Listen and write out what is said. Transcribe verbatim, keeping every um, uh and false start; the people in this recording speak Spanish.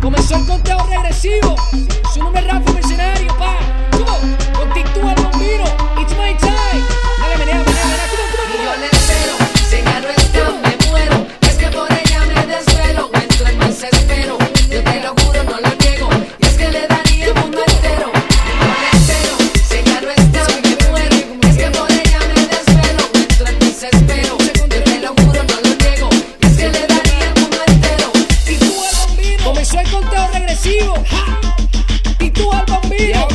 Comenzó el conteo regresivo. Su nombre es Rafa Mercenario, pa. ¿Cómo? Con Tic-Tú al bombino. It's my time. Dale, menea, menea, menea. ¿Cómo, cómo, cómo? Y yo le espero, si ella no está, me muero. Es que por ella me desvelo, entro en desespero. Yo te lo juro, no lo niego. Y es que le daría el mundo entero. Y yo le espero, si ella no está, me muero. Es que por ella me desvelo, entro en desespero. Yo te lo juro, no lo niego. Y es que le daría el mundo entero. Tic-Tú al bombino. Comenzó el conteo regresivo. Ja. Tic-Tú al bombino.